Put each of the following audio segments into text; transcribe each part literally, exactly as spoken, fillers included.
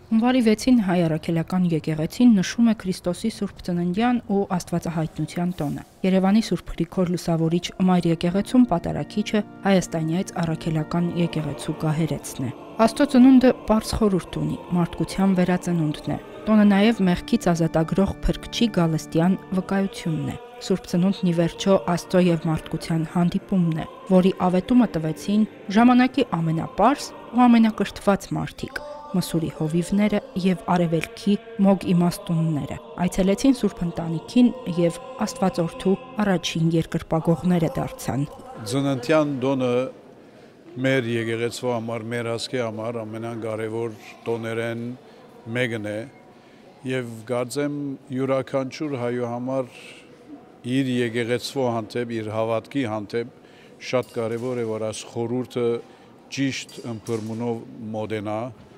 Հունվարի վեցին Հայ Առաքելական եկեղեցին նշում է Քրիստոսի Սուրբ Ծննդյան ու Աստվածահայտնության տոնը։ Երևանի Սուրբ Գրիգոր Լուսավորիչ մայր եկեղեցում պատարագիչը Հայաստանյայց Առաքելական եկեղեցու գահերեցն է։ Աստծո ծնունդը պարզ խորհուրդ ունի, մարդկության վերածնունդն է։ Տոնը նաև մեղքից ազատագրող փրկչի գալստյան վկայությունն է։ Սուրբ Ծնունդն ի վերջո Աստծո եւ մարդկության հանդիպումն է, որի ավետումը տվեցին ժամանակի ամենապարզ ու ամենակրթված մարդիկ, Մսուրի հովիվները եւ արևելքի մոգ իմաստունները։ Այցելեցին Սուրբ ընտանիքին եւ Աստվածորդու առաջին երկրպագողները դարձան։ Ծննդյան տոնը մեր եկեղեցու համար, մեր ազգի համար ամենակարևոր տոներեն մեկն է եւ կարծեմ յուրաքանչյուր հայու համար իր եկեղեցու հանդեպ, իր հավատքի հանդեպ շատ կարևոր է, որ այս խորհուրդը ճիշտ ըմբռնումով մոդենա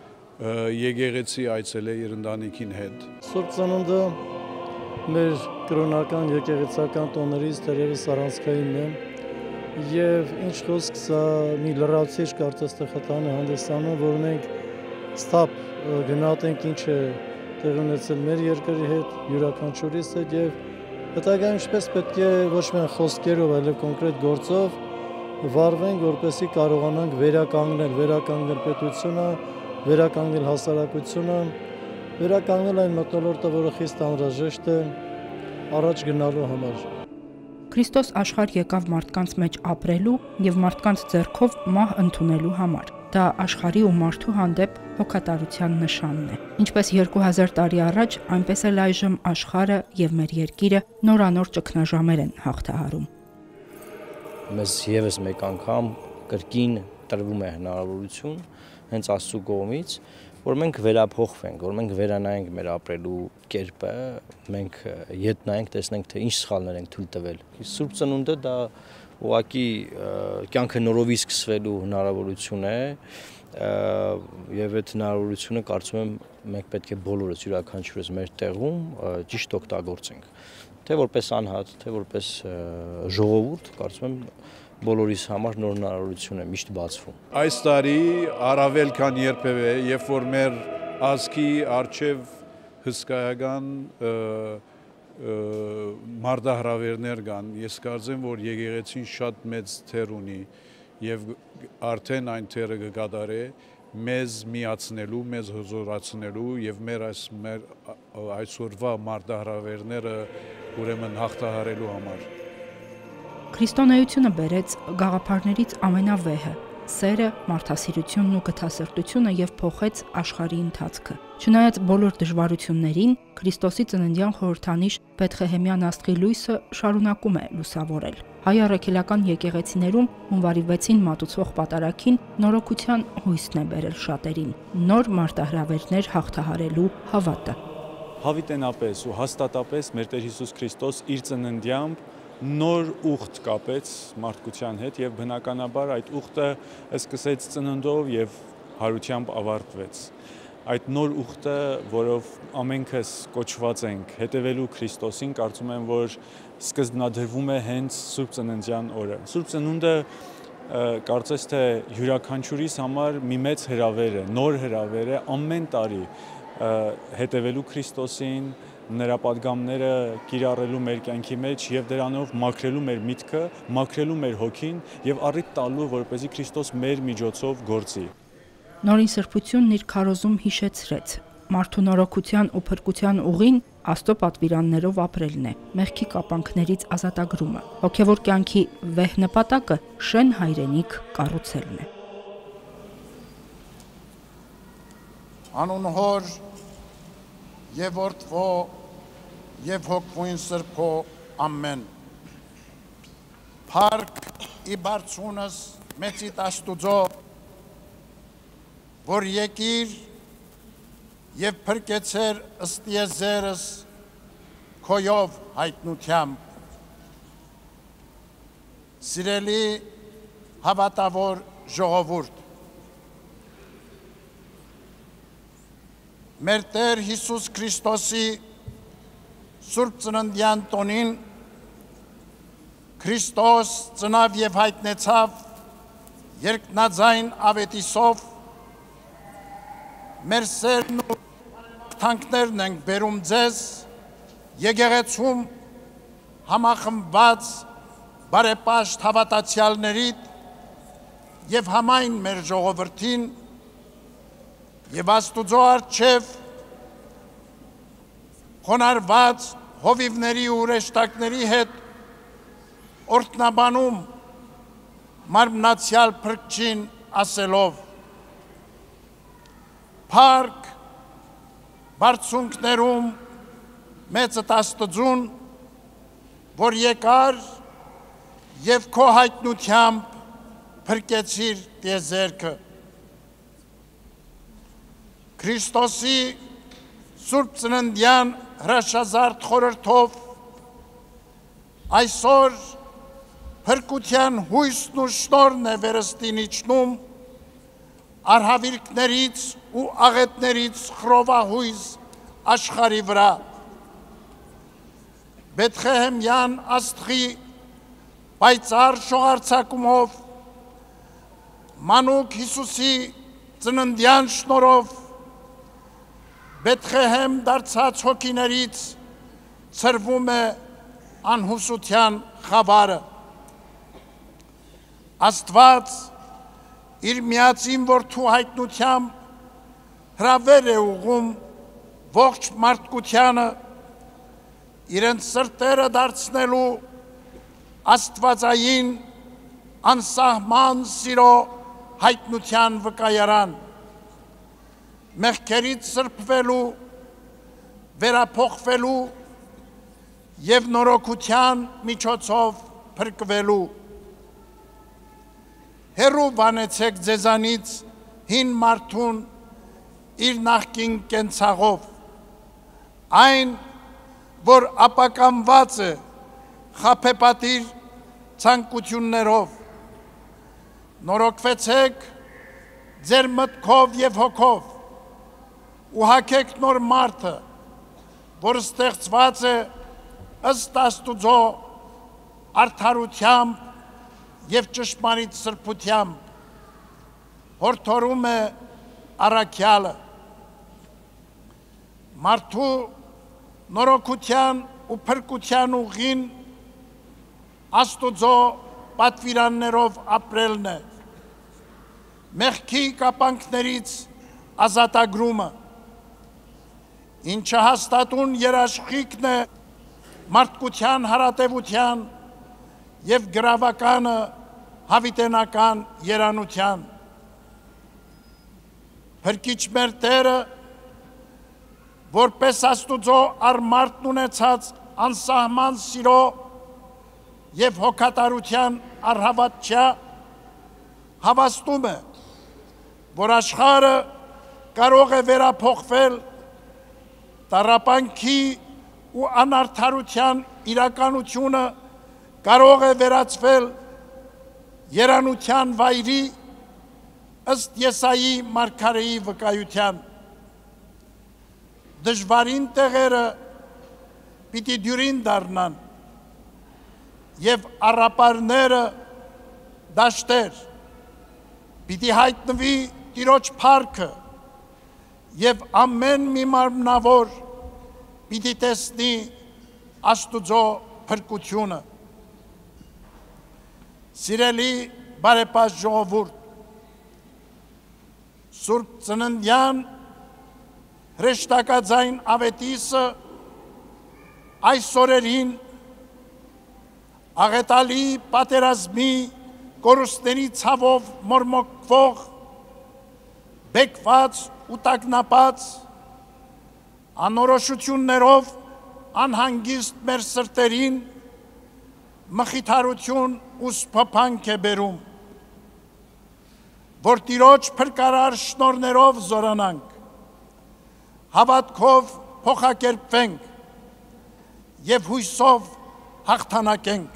եկեղեցի այցել է իր ընտանիքին հետ։ Սուրբ Ծնունդը մեր կրոնական եկեղեցական տոներից դերևս առանցքայինն է եւ ինչ խոսք սա մի լրացիչ կարծես թե խթան է հանդիսանում, որ մենք ստապ գնահատենք ինչ է տեղի ունեցել մեր երկրի հետ, յուրաքանչյուրիս հետ եւ հետագայում ինչպես պետք է ոչ միայն խոսքերով, այլև կոնկրետ գործով վարվենք, որպեսզի կարողանանք վերականգնել, վերականգնել պետությունը, վերականգնել հասարակությունը, վերականգնել այն մթնոլորտը, որը խիստ անհրաժեշտ է առաջ գնալու համար։ Քրիստոս աշխարհ եկավ մարդկանց մեջ ապրելու եւ մարդկանց ձեռքով մահ ընդունելու համար։ Դա աշխարհի ու մարդու հանդեպ հոգատարության նշանն է։ Ինչպես երկու հազար տարի առաջ, այնպես էլ այժմ աշխարհը եւ մեր երկիրը նորանոր ճգնաժամեր են հաղթահարում։ Մեզ եւս մեկ անգամ կրկին տրվում է հնարավորություն հենց Աստծո կողմից, որ մենք վերափոխվենք, որ մենք վերանայենք մեր ապրելու կերպը, մենք ետնայենք, տեսնենք, թե ինչ սխալներ ենք թույլ տվել։ Սուրբ Ծնունդը դա ուղղակի կյանքը նորովի սկսվելու հնարավորություն է եւ այդ հնարավորությունը կարծում եմ մենք պետք է բոլորս յուրաքանչյուրս մեր տեղում ճիշտ օգտագործենք, թե որպես անհատ, թե որպես ժողովուրդ, կարծում եմ բոլորիս համար նոր հնարավորություն է միշտ բացվում։ Այս տարի առավել քան երբևէ, երբ որ մեր ազգի արչև հսկայական մարտահրավերներ կան, ես կարծեմ, որ եկեղեցին շատ մեծ թեր ունի եւ արդեն այն թերը կկատարե մեզ միացնելու, մեզ հզորացնելու եւ մեր այս մեր այսօրվա մարտահրավերները ուրեմն հաղթահարելու համար։ Քրիստոնեությունը բերեց գաղափարներից ամենավեհը՝ սերը, մարդասիրությունն ու գթասրտությունը եւ փոխեց աշխարհի ընթացքը։ Չնայած բոլոր դժվարություններին, Քրիստոսի ծննդյան խորհրդանիշ Բեթխեհեմյան աստղի լույսը շարունակում է լուսավորել։ Հայ Առաքելական եկեղեցիներում հունվարի վեցին մատուցվող պատարագին նորոգության հույսն է բերել շատերին, նոր մարտահրավերներ հաղթահարելու հավատը։ Հավիտենապես ու հաստատապես մեր Տեր Հիսուս Քրիստոս իր ծննդյամբ նոր ուխտ կապեց մարդկության հետ եւ բնականաբար այդ ուխտը սկսեց ծննդով եւ հարությամբ ավարտվեց։ Այդ նոր ուխտը, որով ամենքս կոչված ենք հետևելու Քրիստոսին, կարծում եմ, որ սկզբնադրվում է հենց Սուրբ Ծննդյան օրը։ Սուրբ Ծնունդը կարծես թե յուրաքանչյուրիս համար մի մեծ հրավեր է, նոր հրավեր է ամեն տարի հետևելու Քրիստոսին, նրա պատգամները կիրառելու մեր կյանքի մեջ եւ դրանով մաքրելու մեր միտքը, մաքրելու մեր հոգին եւ առիթ տալու, որպեսզի Քրիստոս մեր միջոցով գործի։ Նորին սրբությունն իր քարոզում հիշեցրեց. մարդու նորոգության ու փրկության ուղին Աստծո պատվիրաններով ապրելն է, մեղքի կապանքներից ազատագրումը։ Հոգևոր կյանքի վեհ նպատակը շեն հայրենիք կառուցելն է։ Անուն Հոր եւ Որդվո եւ Հոգվույն Սրբո ամեն։ Փառք ի բարձունս մեծիտ Աստուծո, որ եկիր եւ փրկեցեր ըստիեզերս քոյով հայտնությամբ։ Սիրելի հավատավոր ժողովուրդ, մեր Տեր Հիսուս Քրիստոսի Սուրբ Ծննդյան տոնին Քրիստոս ծնավ եւ հայտնեցավ երկնաձայն ավետիսով մեր սերն ու թանկներն ենք բերում ձեզ եկեղեցում համախմբված բարեպաշտ հավատացյալներիդ եւ համայն մեր ժողովրդին եւ Աստուծո առջև խոնարհված հովիվների ու հրեշտակների հետ օրհնաբանում մարմնացյալ փրկչին ասելով Փառք բարձունքներում մեծդ Աստծուն, որ եկար եւ քո հայտնությամբ փրկեցիր տիեզերքը Քրիստոսի Սուրբ Ծննդյան հրաշազարդ խորհրդով այսօր փրկության հույսն ու շնորհն է վերստին իջնում արհավիրքներից ու աղետներից խռովահույս աշխարհի վրա Բեթխեհեմյան աստղի պայծառ շողարցակումով մանուկ Հիսուսի ծննդյան շնորհով Բեթխեհեմ դարձած հոգիներից ցրվում է անհուսության խավարը Աստված իր միածին որդու հայտնությամբ հրավեր է ուղում ողջ մարդկությանը իրենց սրտերը դարձնելու աստվածային անսահման սիրո հայտնության վկայարան մեղքերից սրբվելու վերափոխվելու եւ նորոգության միջոցով փրկվելու Հերու բանեցեք ձեզանից հին մարդուն իր նախկին կենցաղով այն որ ապականված է խաբեբատիր ցանկություններով նորոգվեցեք ձեր մտքով եւ հոգով ու հագեք նոր մարդը որ ստեղծված է ըստ Աստուծո արդարությամբ եւ ճշմարիտ սրբությամբ հորդորում է առաքյալը մարդու նորոգության ու փրկության ուղին Աստուծո պատվիրաններով ապրելն է մեղքի կապանքներից ազատագրումը ինչը հաստատուն երաշխիքն է մարդկության հարատևության եւ գրավականը հավիտենական երանության Փրկիչ մեր Տերը որպես Աստուծո արմարտն ունեցած անսահման սիրո եւ հոգատարության առհավատչա հավաստում է որ աշխարհը կարող է վերափոխվել տառապանքի ու անարդարության իրականությունը կարող է վերածվել երանության վայրի ըստ Եսայի մարգարեի վկայության դժվարին տեղերը պիտի դյուրին դառնան եւ առապարները դաշտեր պիտի հայտնվի Տիրոջ փառքը եւ ամեն մի մարմնավոր պիտի տեսնի Աստուծո փրկությունը Սիրելի բարեպաշտ ժողովուրդ Սուրբ Ծննդյան հրեշտակաձայն ավետիսը այս օրերին աղետալի պատերազմի կորուստների ցավով մորմոկվող բեկված ու տագնապած անորոշություններով անհանգիստ մեր սրտերին մխիթարություն ու սփոփանք է բերում որ Տիրոջ փրկարար շնորհներով զորանանք հավատքով փոխակերպվենք եւ հույսով հաղթանակենք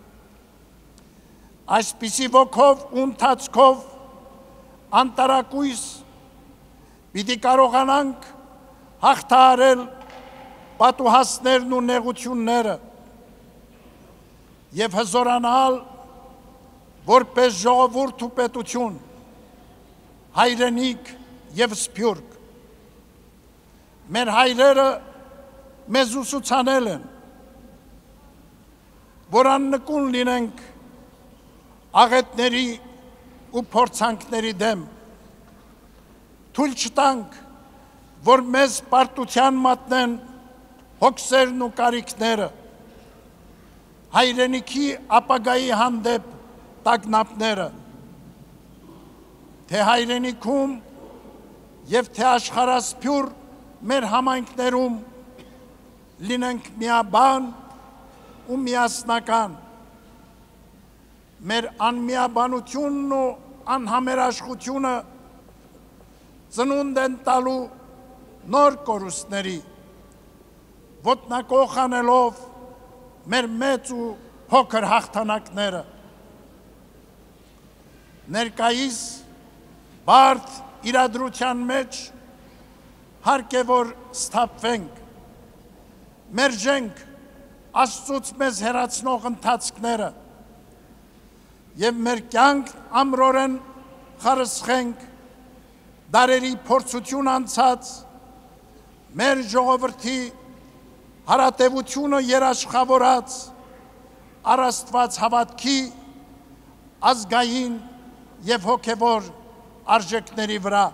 այսպիսի ոգով ու ընթացքով անտարակույս պիտի կարողանանք հաղթահարել պատուհասներն ու նեղությունները եւ հզորանալ որպես ժողովուրդ ու պետություն հայրենիք եւ սփյուռք մեր հայրերը մեզ ուսուցանել են, որ աննկուն լինենք աղետների ու փորձանքների դեմ, թույլ չտանք, որ մեզ պարտության մատնեն հոգսերն ու կարիքները, հայրենիքի ապագայի հանդեպ տագնապները, թե հայրենիքում և թե աշխարհասփյուր մեր համայնքներում լինենք միաբան ու միասնական, մեր անմիաբանությունն ու անհամերաշխությունը ծնունդ են տալու նոր կորուստների, ոտնակոխ անելով մեր մեծ ու փոքր հաղթանակները։ Ներկայիս բարդ իրադրության մեջ հարկ է որ սթափվենք, մերժենք Աստծուց մեզ հեռացնող ընթացքները և մեր կյանք ամրորեն խարսխենք դարերի փորձություն անցած մեր ժողովրդի հարատևությունը երաշխավորած առաստված հավատքի ազգային և հոգևոր արժեքների վրա։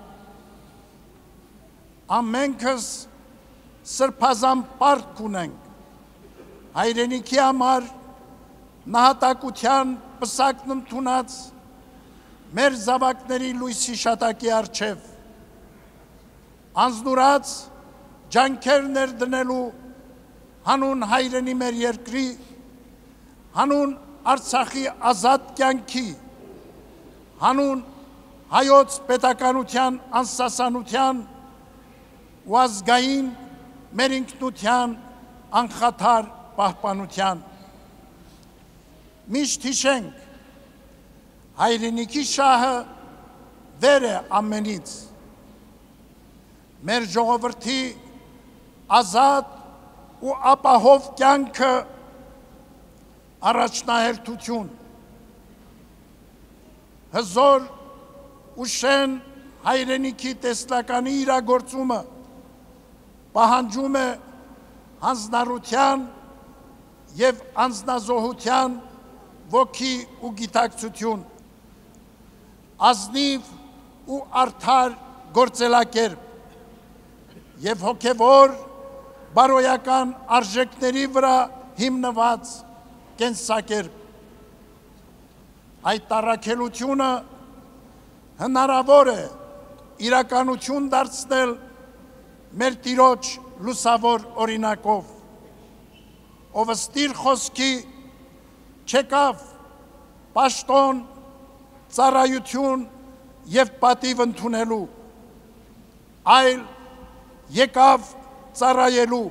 Ամենքս սրբազան պարտք ունենք հայրենիքի համար նահատակության պսակն ընդունած մեր զավակների լույսի շատակի առջև, անձնուրած ջանքեր ներդնելու հանուն հայրենի մեր երկրի, հանուն Արցախի ազատ կյանքի, հանուն հայոց պետականության անսասանության ու ազգային մեր ինքնության անխաթար պահպանության։ Միշտ հիշենք, հայրենիքի շահը վեր է ամենից, մեր ժողովրդի ազատ ու ապահով կյանքը առաջնահերթություն, հզոր ու շեն հայրենիքի տեսլականի իրագործումը պահանջում է հանձնառության և անձնազոհության ոգի ու գիտակցություն, ազնիվ ու արդար գործելակերպ և հոգևոր բարոյական արժեքների վրա հիմնված կենսակերպ։ Այդ առաքելությունը հնարավոր է իրականություն դարձնել մեր Տիրոջ լուսավոր օրինակով, ով ըստ խոսքի չեկավ պաշտոն, ծառայություն և պատիվ ընդունելու, այլ եկավ ծառայելու,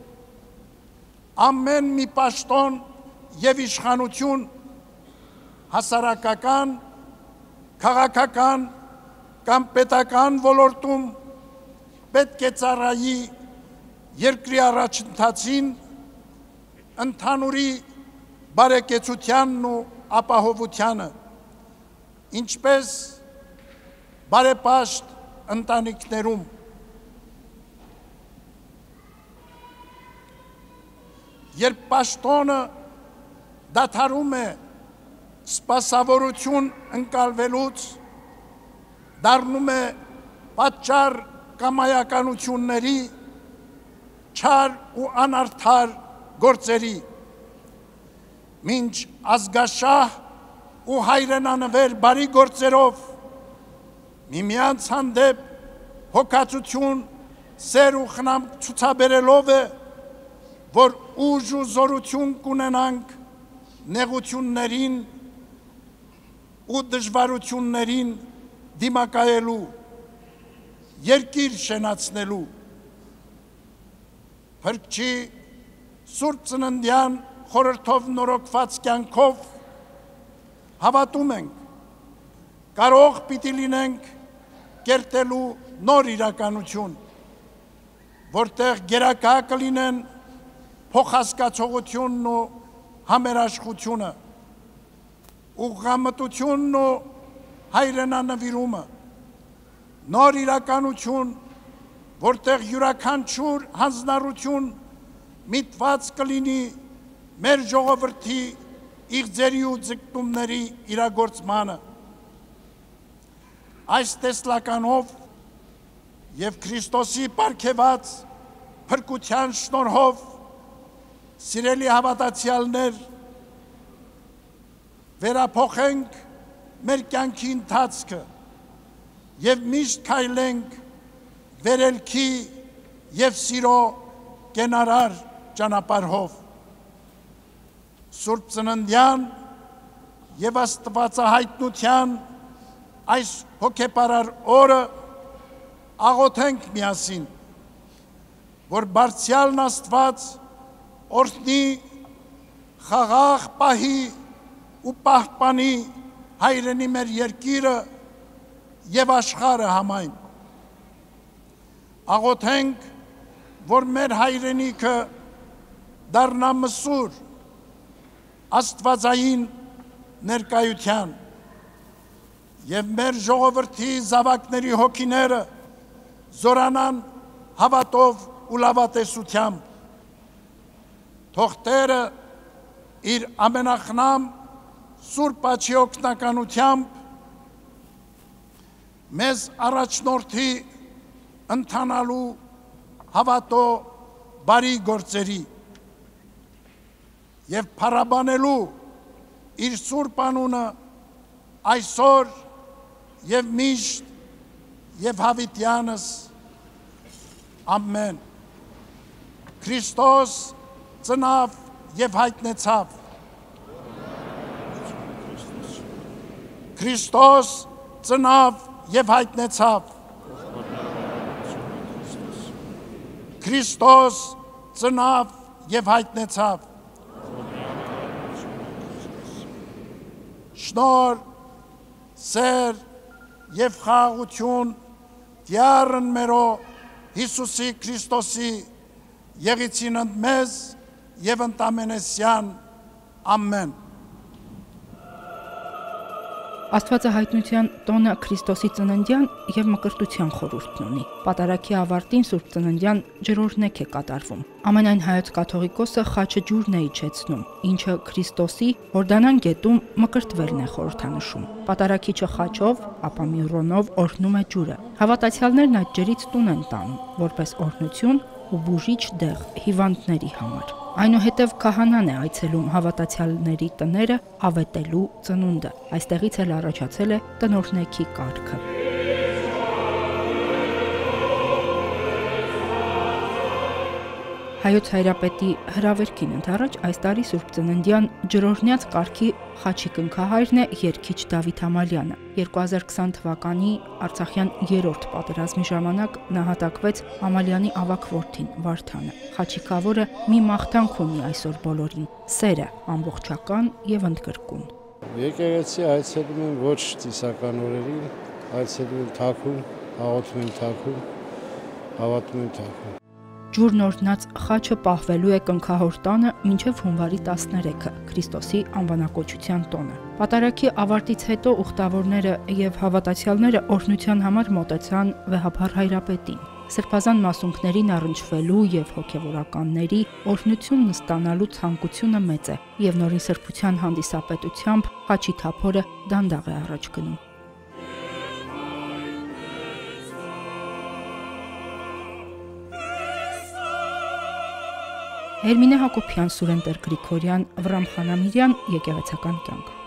ամեն մի պաշտոն և իշխանություն հասարակական, քաղաքական կամ պետական ոլորտում պետք է ծառայի երկրի առաջընթացին, ընդհանուրի բարեկեցությանն ու ապահովությանը, ինչպես բարեպաշտ ընտանիքներում։ Երբ պաշտոնը դադարում է սպասավորություն ընկալվելուց, դառնում է պատճառ կամայականությունների, չար ու անարդար գործերի, մինչ ազգաշահ ու հայրենանվեր բարի գործերով միմյանց հանդեպ հոգացություն, սեր ու խնամք ցուցաբերելով է, որ ուժ ու զորություն կունենանք նեղություններին ու դժվարություններին դիմակայելու, երկիր շենացնելու։ Փրկչի Սուրբ Ծննդյան խորհրդով նորոգված կյանքով հավատում ենք, կարող պիտի լինենք կերտելու նոր իրականություն, որտեղ գերակա կլինեն փոխհասկացողությունն ու համերաշխությունը, ուղղամտությունն ու հայրենանվիրումը, նոր իրականություն, որտեղ յուրաքանչյուր հանձնառություն միտված կլինի մեր ժողովրդի իղձերի ու ձգտումների իրագործմանը։ Այս տեսլականով և Քրիստոսի պարգևած փրկության շնորհով սիրելի հավատացյալներ, վերափոխենք մեր կյանքի ընթացքը և միշտ քայլենք վերելքի և սիրո կենարար ճանապարհով։ Սուրբ Ծննդյան և Աստվածահայտնության այս հոգեպարար օրը աղոթենք միասին, որ Բարձրյալն Աստված օրհնի, խաղաղ պահի ու պահպանի հայրենի մեր երկիրը և աշխարհը համայն։ Աղոթենք, որ մեր հայրենիքը դառնա մսուր աստվածային ներկայության և մեր ժողովրդի զավակների հոգիները զորանան հավատով ու լավատեսությամբ։ Թող Տերը իր ամենախնամ Սուրբ Աջի օգնականությամբ մեզ առաջնորդի ընթանալու հավատո բարի գործերի և փառաբանելու իր Սուրբ անունը այսօր և միշտ և հավիտյանս ամեն։ Քրիստոս ծնավ և հայտնեցավ։ Քրիստոս ծնավ և հայտնեցավ։ Քրիստոս ծնավ և հայտնեցավ։ Շնորհ, սեր և խաղաղություն Տյառն մերո Հիսուսի Քրիստոսի եղիցին ընդ մեզ և ընտամենեսյան ամեն։ Աստվածահայտնության տոնը Քրիստոսի Ծննդյան և մկրտության խորհուրդն ունի։ Պատարագի ավարտին Սուրբ Ծննդյան ջրօրհնեք է կատարվում։ Ամենայն հայոց կաթողիկոսը խաչը ջուրն է իջեցնում, ինչը Քրիստոսի Հորդանան գետում մկրտվելն է խորհրդանշում։ Պատարագիչը խաչով, ապա մյուրոնով օրհնում է ջուրը։ Հավատացյալներն այդ ջրից տուն են տանում, որպես օրհնություն ու բուժիչ դեղ հիվանդների համար։ Այնուհետև քահանան է այցելում հավատացյալների տները ավետելու ծնունդը։ Այստեղից էլ առաջացել է տնօրհնեքի կարգը։ Հայոց հայրապետի հրավերքին ընդառաջ այս տարի Սուրբ Ծննդյան Ջրօրհնյաց կարգի խաչի կնքահայրն է երգիչ Դավիթ Ամալյանը։ երկու հազար քսան թվականի Արցախյան երրորդ պատերազմի ժամանակ նահատակվեց Ամալյանի ավագ որդին Վարդանը։ Խաչիկավորը մի մաղթանք ունի այսօր բոլորին՝ սերը, ամբողջական եւ ընդգրկուն։ Եկեղեցի այցելում են ոչ ծիսական օրերին, այցելում են թաքուն, աղոթում են թաքուն, հավատում են թաքուն։ Ջուրն օրհնած խաչը պահվելու է կնքահոր տանը մինչև հունվարի տասներեքը, Քրիստոսի անվանակոչության տոնը։ Պատարագի ավարտից հետո ուխտավորները եւ հավատացյալները օրհնության համար մոտեցան վեհափառ հայրապետին։ Սրբազան մասունքներին առնչվելու եւ հոգեվորականների օրհնությունն ստանալու ցանկությունը մեծ է եւ նորին սրբության հանդիսապետությամբ խաչի թափորը դանդաղ է առաջ գնում։ Հերմինե Հակոբյան, Սուրեն Տեր Գրիգորյան, Վրամ Խանամիրյան, եկեղեցական կյանք։